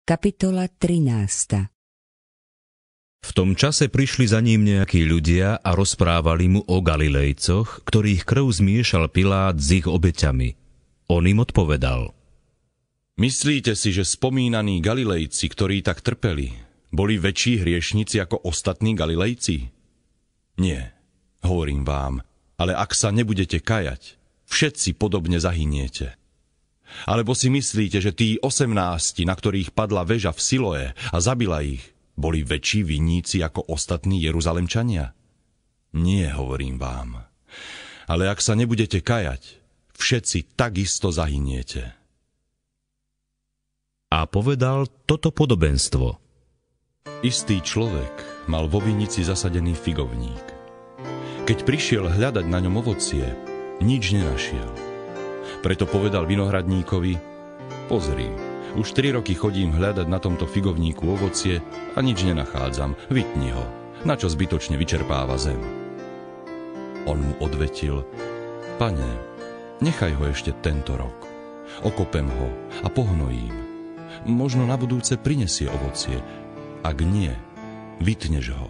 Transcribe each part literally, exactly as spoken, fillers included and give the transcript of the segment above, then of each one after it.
Kapitola trinásta. V tom čase prišli za ním nejakí ľudia a rozprávali mu o Galilejcoch, ktorých krv zmiešal Pilát s ich obeťami. On im odpovedal: Myslíte si, že spomínaní Galilejci, ktorí tak trpeli, boli väčší hriešnici ako ostatní Galilejci? Nie, hovorím vám, ale ak sa nebudete kajať, všetci podobne zahyniete. Alebo si myslíte, že tí osemnásti, na ktorých padla väža v Siloé a zabila ich, boli väčší vinníci ako ostatní Jeruzalemčania? Nie, hovorím vám. Ale ak sa nebudete kajať, všetci takisto zahyniete. A povedal toto podobenstvo. Istý človek mal vo vinici zasadený figovník. Keď prišiel hľadať na ňom ovocie, nič nenašiel. Preto povedal vinohradníkovi: Pozri, už tri roky chodím hľadať na tomto figovníku ovocie a nič nenachádzam, vytni ho, na čo zbytočne vyčerpáva zem. On mu odvetil: Pane, nechaj ho ešte tento rok. Okopem ho a pohnojím. Možno na budúce prinesie ovocie. Ak nie, vytneš ho.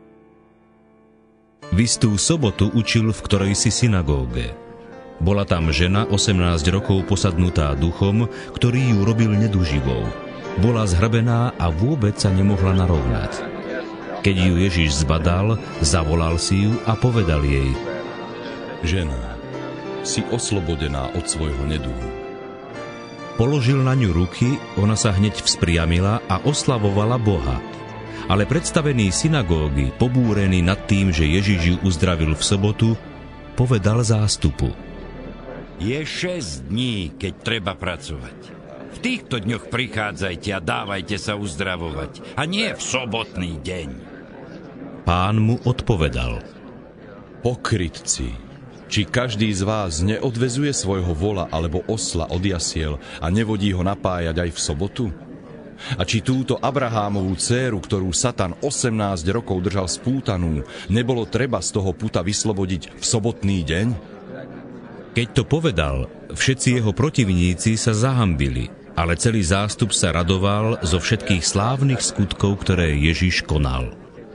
V istú sobotu učil v ktorejsi synagóge. Bola tam žena osemnásť rokov posadnutá duchom, ktorý ju robil neduživou. Bola zhrbená a vôbec sa nemohla narovnať. Keď ju Ježiš zbadal, zavolal si ju a povedal jej: Žena, si oslobodená od svojho neduhu. Položil na ňu ruky, ona sa hneď vzpriamila a oslavovala Boha. Ale predstavený synagógy, pobúrený nad tým, že Ježiš ju uzdravil v sobotu, povedal zástupu: Je šesť dní, keď treba pracovať. V týchto dňoch prichádzajte a dávajte sa uzdravovať, a nie v sobotný deň. Pán mu odpovedal: Pokrytci, či každý z vás neodvezuje svojho vola alebo osla od jasiel a nevodí ho napájať aj v sobotu? A či túto Abrahámovú dcéru, ktorú Satan osemnásť rokov držal spútanú, nebolo treba z toho puta vyslobodiť v sobotný deň? Keď to povedal, všetci jeho protivníci sa zahambili, ale celý zástup sa radoval zo všetkých slávnych skutkov, ktoré Ježiš konal.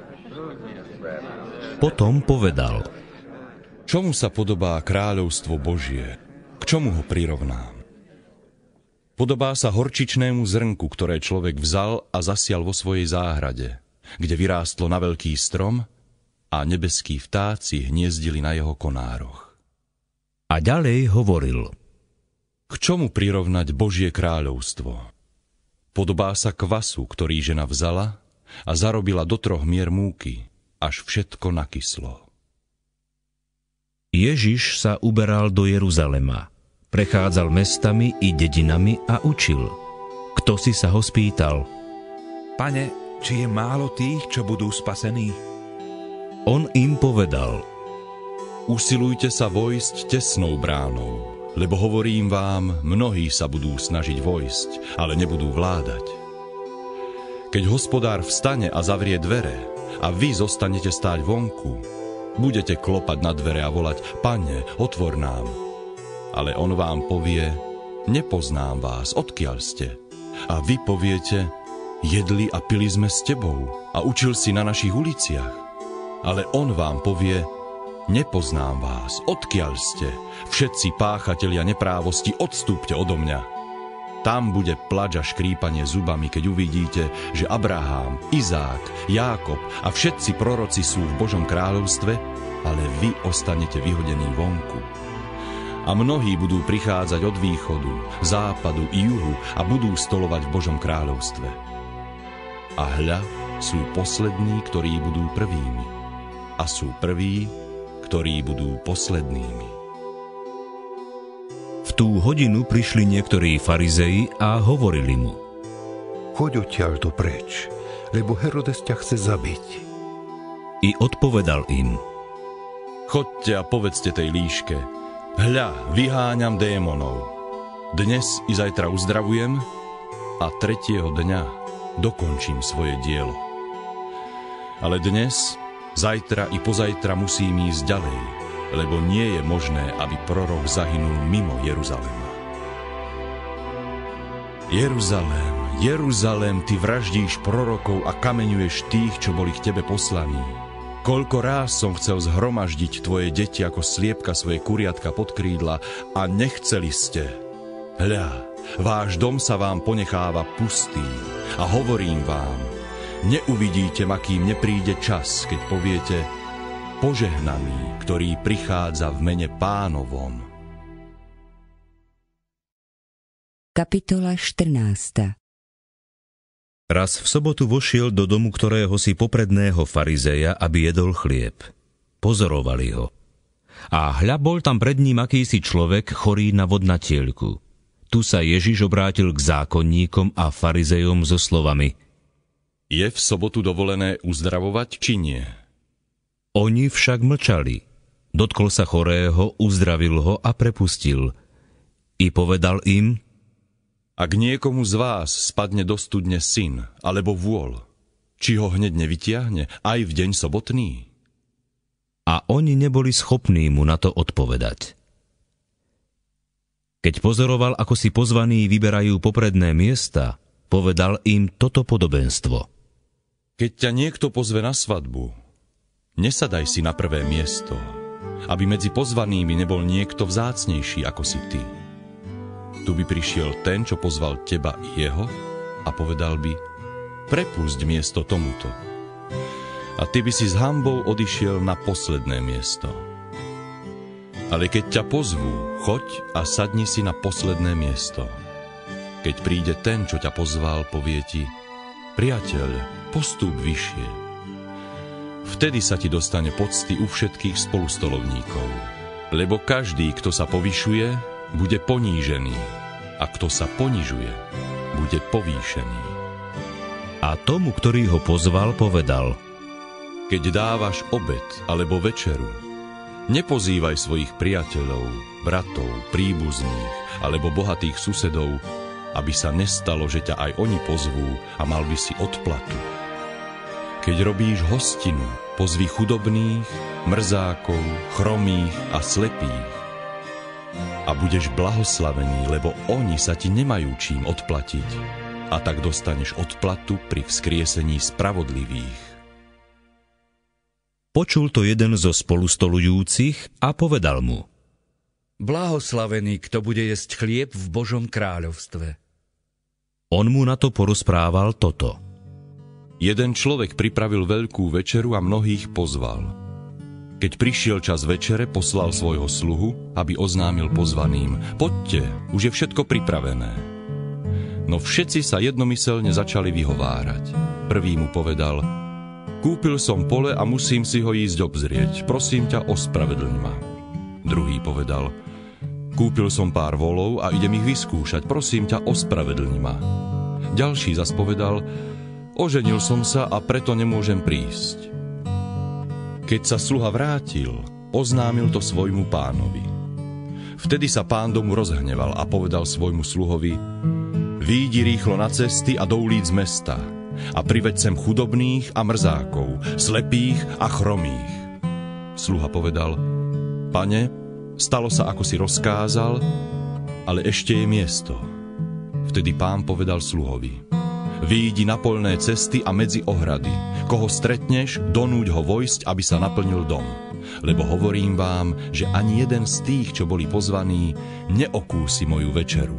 Potom povedal: Čomu sa podobá kráľovstvo Božie? K čomu ho prirovnám? Podobá sa horčičnému zrnku, ktoré človek vzal a zasial vo svojej záhrade, kde vyrástlo na veľký strom a nebeskí vtáci hniezdili na jeho konároch. A ďalej hovoril: K čomu prirovnať Božie kráľovstvo? Podobá sa kvasu, ktorý žena vzala a zarobila do troch mier múky, až všetko nakyslo. Ježiš sa uberal do Jeruzalema. Prechádzal mestami i dedinami a učil. Kto si sa ho spýtal: Pane, či je málo tých, čo budú spasení? On im povedal: Usilujte sa vojsť tesnou bránou, lebo hovorím vám, mnohí sa budú snažiť vojsť, ale nebudú vládať. Keď hospodár vstane a zavrie dvere a vy zostanete stáť vonku, budete klopať na dvere a volať: Pane, otvor nám. Ale on vám povie: Nepoznám vás, odkiaľ ste? A vy poviete: Jedli a pili sme s tebou a učil si na našich uliciach. Ale on vám povie: Nepoznám vás, odkiaľ ste? Všetci páchatelia neprávosti, odstúpte odo mňa. Tam bude plač a škrípanie zubami, keď uvidíte, že Abrahám, Izák, Jákob a všetci proroci sú v Božom kráľovstve, ale vy ostanete vyhodení vonku. A mnohí budú prichádzať od východu, západu i juhu a budú stolovať v Božom kráľovstve. A hľa, sú poslední, ktorí budú prvými. A sú prví, ktorí budú poslednými. V tú hodinu prišli niektorí farizei a hovorili mu: Choď odtiaľto preč, lebo Herodes ťa chce zabiť. I odpovedal im: Chodte a povedzte tej líške: Hľa, vyháňam démonov. Dnes i zajtra uzdravujem a tretieho dňa dokončím svoje dielo. Ale dnes, zajtra i pozajtra musím ísť ďalej, lebo nie je možné, aby prorok zahynul mimo Jeruzalema. Jeruzalém, Jeruzalém, ty vraždíš prorokov a kameňuješ tých, čo boli k tebe poslaní. Koľko ráz som chcel zhromaždiť tvoje deti ako sliepka svoje kuriatka pod krídla a nechceli ste. Hľa, váš dom sa vám ponecháva pustý a hovorím vám, neuvidíte ma, kým nepríde čas, keď poviete požehnaný, ktorý prichádza v mene Pánovom. Kapitola štrnásta. Raz v sobotu vošiel do domu ktorého si popredného farizeja, aby jedol chlieb. Pozorovali ho. A hľa, bol tam pred ním akýsi človek chorý na vodnatielku. Tu sa Ježiš obrátil k zákonníkom a farizejom so slovami: Je v sobotu dovolené uzdravovať, či nie? Oni však mlčali. Dotkol sa chorého, uzdravil ho a prepustil. I povedal im: Ak niekomu z vás spadne do studne syn alebo vôl, či ho hneď nevytiahne aj v deň sobotný? A oni neboli schopní mu na to odpovedať. Keď pozoroval, ako si pozvaní vyberajú popredné miesta, povedal im toto podobenstvo. Keď ťa niekto pozve na svadbu, nesadaj si na prvé miesto, aby medzi pozvanými nebol niekto vzácnejší ako si ty. Tu by prišiel ten, čo pozval teba i jeho, a povedal by: prepusť miesto tomuto. A ty by si s hanbou odišiel na posledné miesto. Ale keď ťa pozvú, choď a sadni si na posledné miesto. Keď príde ten, čo ťa pozval, povie ti: priateľ, postúp vyššie. Vtedy sa ti dostane pocty u všetkých spolustolovníkov. Lebo každý, kto sa povyšuje, bude ponížený, a kto sa ponižuje, bude povýšený. A tomu, ktorý ho pozval, povedal: keď dávaš obed alebo večeru, nepozývaj svojich priateľov, bratov, príbuzných alebo bohatých susedov, aby sa nestalo, že ťa aj oni pozvú a mal by si odplatu. Keď robíš hostinu, pozvi chudobných, mrzákov, chromých a slepých. A budeš blahoslavený, lebo oni sa ti nemajú čím odplatiť. A tak dostaneš odplatu pri vzkriesení spravodlivých. Počul to jeden zo spolustolujúcich a povedal mu: blahoslavený, kto bude jesť chlieb v Božom kráľovstve. On mu na to porozprával toto. Jeden človek pripravil veľkú večeru a mnohých pozval. Keď prišiel čas večere, poslal svojho sluhu, aby oznámil pozvaným: poďte, už je všetko pripravené. No všetci sa jednomyselne začali vyhovárať. Prvý mu povedal: kúpil som pole a musím si ho ísť obzrieť. Prosím ťa, ospravedlň ma. Druhý povedal: kúpil som pár volov a idem ich vyskúšať. Prosím ťa, ospravedlň ma. Ďalší zas povedal: oženil som sa a preto nemôžem prísť. Keď sa sluha vrátil, oznámil to svojmu pánovi. Vtedy sa pán domu rozhneval a povedal svojmu sluhovi: výjdi rýchlo na cesty a do ulic mesta a priveď sem chudobných a mrzákov, slepých a chromých. Sluha povedal: pane, stalo sa, ako si rozkázal, ale ešte je miesto. Vtedy pán povedal sluhovi: vyjdi na poľné cesty a medzi ohrady. Koho stretneš, donúť ho vojsť, aby sa naplnil dom. Lebo hovorím vám, že ani jeden z tých, čo boli pozvaní, neokúsi moju večeru.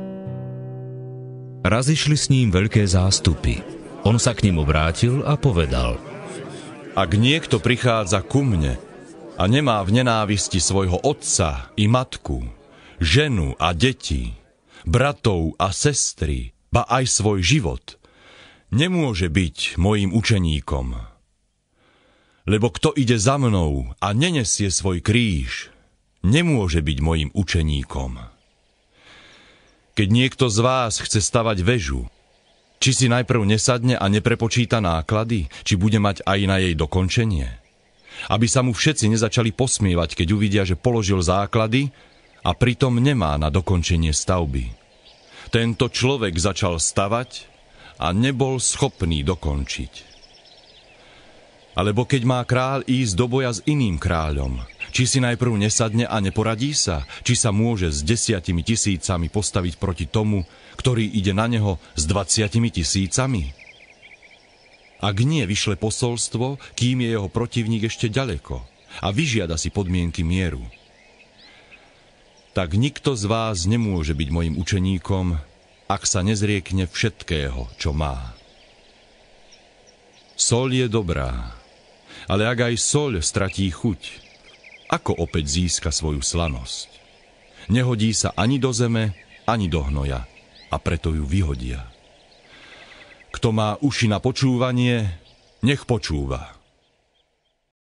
Raz išli s ním veľké zástupy. On sa k nim obrátil a povedal: ak niekto prichádza ku mne a nemá v nenávisti svojho otca i matku, ženu a deti, bratov a sestry, ba aj svoj život, nemôže byť mojím učeníkom. Lebo kto ide za mnou a nenesie svoj kríž, nemôže byť mojím učeníkom. Keď niekto z vás chce stavať väžu, či si najprv nesadne a neprepočíta náklady, či bude mať aj na jej dokončenie? Aby sa mu všetci nezačali posmievať, keď uvidia, že položil základy a pritom nemá na dokončenie stavby. Tento človek začal stavať a nebol schopný dokončiť. Alebo keď má kráľ ísť do boja s iným kráľom, či si najprv nesadne a neporadí sa, či sa môže s desiatimi tisícami postaviť proti tomu, ktorý ide na neho s dvaciatimi tisícami? Ak nie, vyšle posolstvo, kým je jeho protivník ešte ďaleko a vyžiada si podmienky mieru. Tak nikto z vás nemôže byť mojim učeníkom, ak sa nezriekne všetkého, čo má. Soľ je dobrá, ale ak aj soľ stratí chuť, ako opäť získa svoju slanosť? Nehodí sa ani do zeme, ani do hnoja, a preto ju vyhodia. Kto má uši na počúvanie, nech počúva.